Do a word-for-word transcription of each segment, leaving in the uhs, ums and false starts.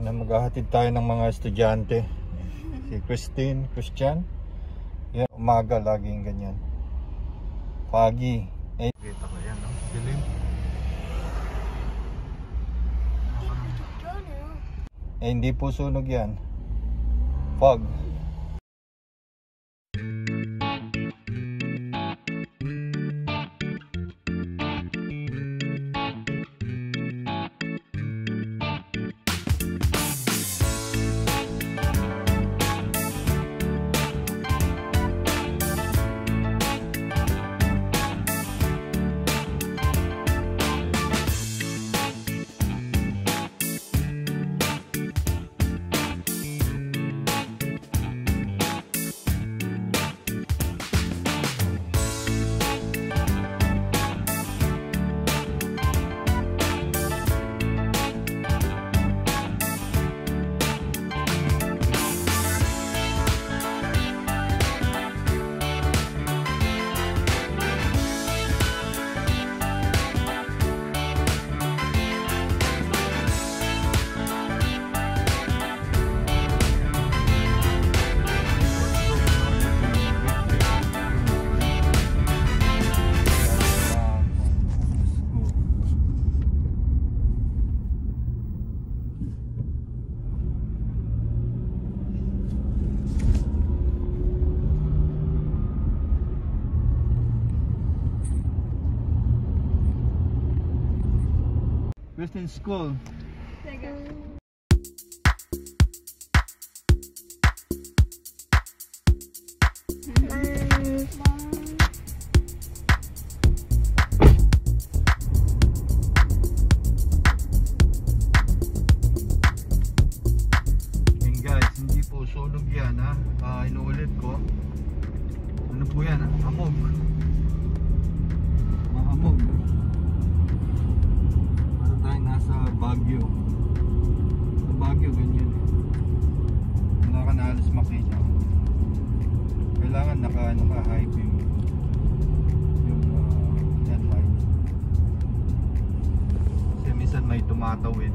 na maghahatid tayo ng mga estudyante. Si Christine, Christian. Yan, umaga laging ganyan. Pagi. Eh, kita ko yan, no? Dilim. Eh, hindi po sunog yan. Fog. Christine school. And guys, hindi po sunog yan ha. Uh, inuulit ko. Ano po yan? Amog. Mahamog. Nasa Baguio. Sa Baguio ganyan. Wala ka na halos makita. Kailangan naka, naka high beam yung uh, headlight. Kasi minsan may tumatawid.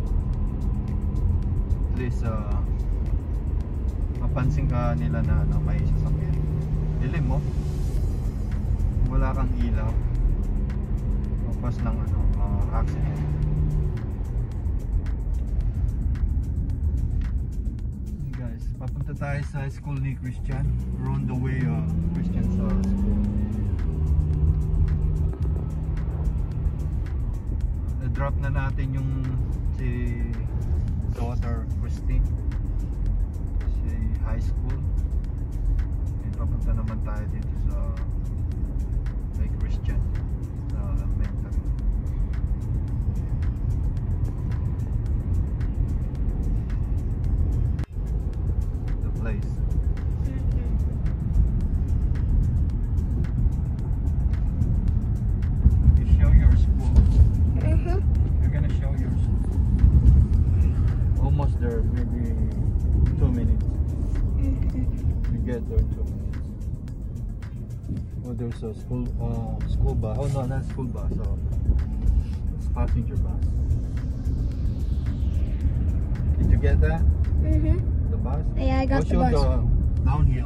At least uh, mapansin ka nila na, na may sasakyan. Dilim mo. Wala kang ilaw. Tapos ng ano, uh, accident. Papunta tayo sa school ni Christian. We're on the way uh, Christian's uh, school. Na-drop na natin yung si daughter Christine si high school. And papunta naman tayo dito sa kay Christian sa elementary. Place. Mm-hmm. You show your school. Mm-hmm. You're gonna show your school. Almost there, maybe two minutes. Mm-hmm. We get there in two minutes. Oh, there's a school, uh, school bus. Oh no, not school bus. So it's passenger bus. Did you get that? Mm-hmm. The bus? Yeah, I got the bus. The downhill.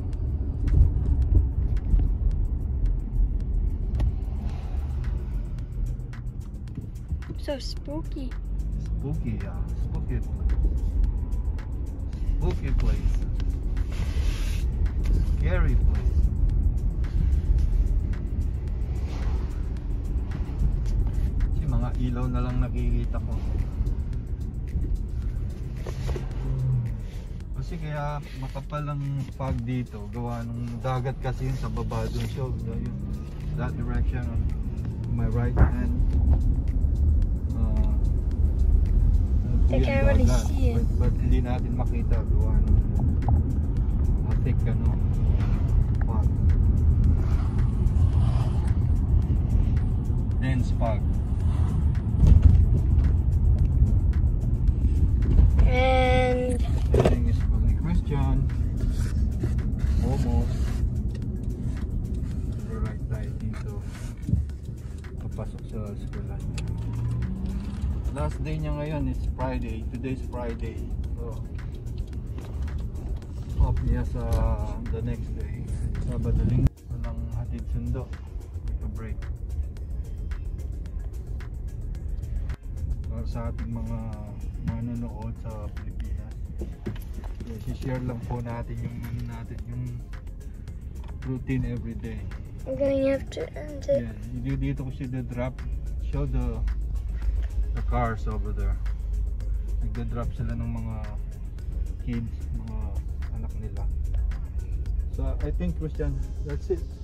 So spooky. Spooky, yeah. Spooky place. Spooky place. Scary place. Kasi mga ilaw na lang nakikita ko. Kasi kaya makapal ang fog dito, gawa ng dagat kasi yun sa baba dun siya, yun, that direction on my right hand. Uh, I can't really see it. But, but hindi natin makita gawa ng uh, thick ano, fog. Dense fog. And Christian, almost right tayo dito papasok sa eskwelahan. last day niya ngayon is Friday. Today's Friday. So off niya sa the next day. Sabado, Linggo. Walang hatid sundo. Take a break. Para sa ating mga manonood sa Pilipinas. So, share lang po natin yung ano natin, yung routine every day. I'm gonna have to end it. Yeah, dito ko siya drop. Show the the cars over there. Nagda-drop sila ng mga kids, mga anak nila. So I think, Christian, that's it.